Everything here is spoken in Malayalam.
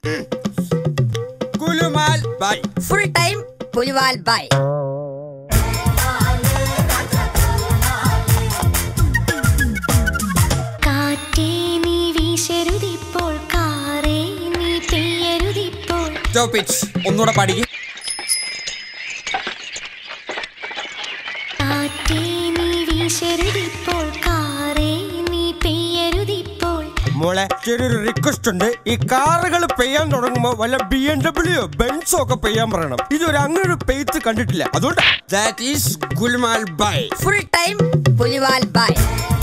Gulumal bye. Full time Puliwal bye. Stop it. ഒന്നുകൂടെ പാടിക്ക്. മോളെ ചെറിയൊരു റിക്വസ്റ്റ് ഉണ്ട്. ഈ കാറുകൾ പെയ്യാൻ തുടങ്ങുമ്പോ വല്ല BMW ബെൻസോ ഒക്കെ പെയ്യാൻ പറയണം. ഇതൊരു അങ്ങനെ പെയ്ത്ത് കണ്ടിട്ടില്ല. അതുകൊണ്ട് ദാറ്റ് ഈസ് ഗുൽമാൽ bye. Full time Puliwal bye.